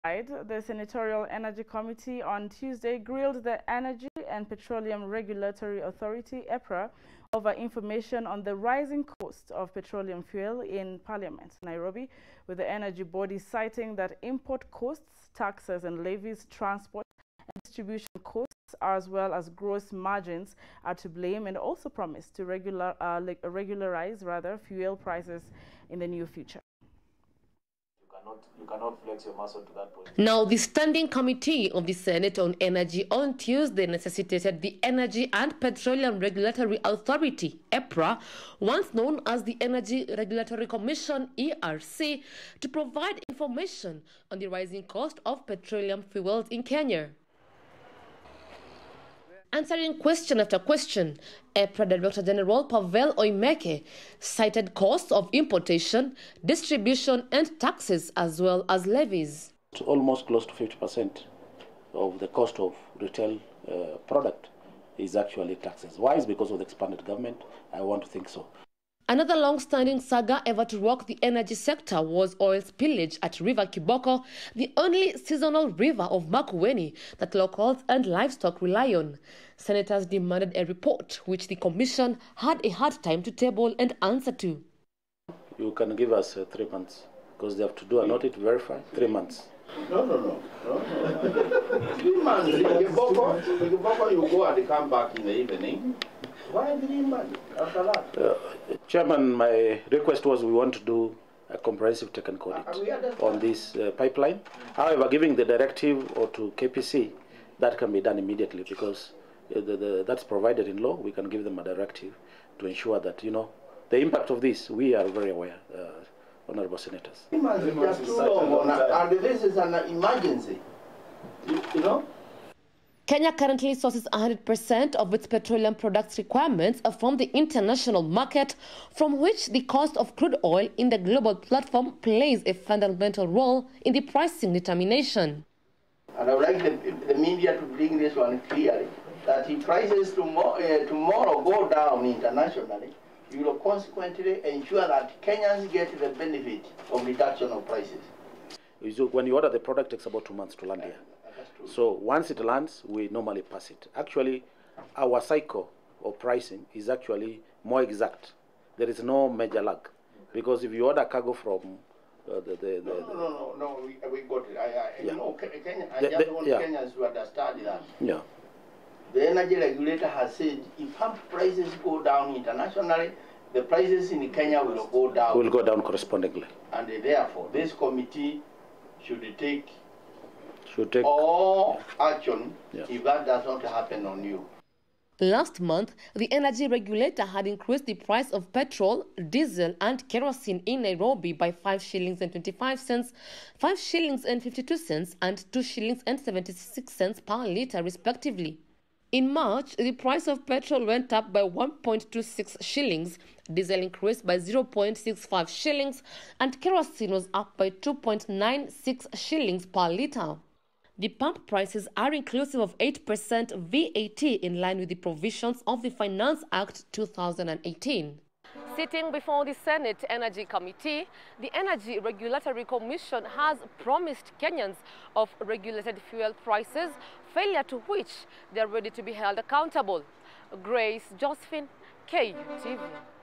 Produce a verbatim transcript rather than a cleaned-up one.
The Senatorial Energy Committee on Tuesday grilled the Energy and Petroleum Regulatory Authority, EPRA, over information on the rising cost of petroleum fuel in Parliament, Nairobi, with the energy body citing that import costs, taxes and levies, transport and distribution costs, as well as gross margins, are to blame, and also promised to regular, uh, regularize rather fuel prices in the near future. You cannot flex your muscle to that point. Now, the Standing Committee of the Senate on Energy on Tuesday necessitated the Energy and Petroleum Regulatory Authority, EPRA, once known as the Energy Regulatory Commission, E R C, to provide information on the rising cost of petroleum fuels in Kenya. Answering question after question, EPRA Director General Pavel Oimeke cited costs of importation, distribution and taxes as well as levies. It's almost close to fifty percent of the cost of retail uh, product is actually taxes. Why? Is because of the expanded government? I want to think so. Another long-standing saga ever to rock the energy sector was oil spillage at River Kiboko, the only seasonal river of Makueni that locals and livestock rely on. Senators demanded a report, which the commission had a hard time to table and answer to. You can give us uh, three months, because they have to do an audit, verify, three months. No, no, no. no, no. Three months. Kiboko, Kiboko, you go and come back in the evening. Why three months after that? Uh, Chairman, my request was we want to do a comprehensive technical audit uh, on this uh, pipeline. However, giving the directive or to K P C, that can be done immediately, because uh, the, the, that's provided in law. We can give them a directive to ensure that, you know, the impact of this, we are very aware, uh, Honorable Senators. Three months is just too long, and this is an emergency, you, you know? Kenya currently sources one hundred percent of its petroleum products requirements from the international market, from which the cost of crude oil in the global platform plays a fundamental role in the pricing determination. And I would like the, the media to bring this one clearly, that if prices tomorrow, uh, tomorrow go down internationally, you will consequently ensure that Kenyans get the benefit of reduction of prices. When you order the product, it takes about two months to land here. So once it lands, we normally pass it. Actually, our cycle of pricing is actually more exact. There is no major lag, because if you order cargo from uh, the, the, the... No, no, no, no, no, we, we got it. I, I, yeah. You know, Kenya, I the, just the, want yeah. Kenyans to understand that. Yeah. The energy regulator has said if pump prices go down internationally, the prices in Kenya will go down. Will go down correspondingly. And therefore, this committee should take Should take all action yeah. if that does not happen on you. Last month, the energy regulator had increased the price of petrol, diesel and kerosene in Nairobi by five shillings and twenty-five cents, five shillings and fifty-two cents and two shillings and seventy-six cents per litre respectively. In March, the price of petrol went up by one point two six shillings, diesel increased by zero point six five shillings and kerosene was up by two point nine six shillings per litre. The pump prices are inclusive of eight percent V A T in line with the provisions of the Finance Act two thousand eighteen. Sitting before the Senate Energy Committee, the Energy Regulatory Commission has promised Kenyans of regulated fuel prices, failure to which they are ready to be held accountable. Grace Josephine, K U T V.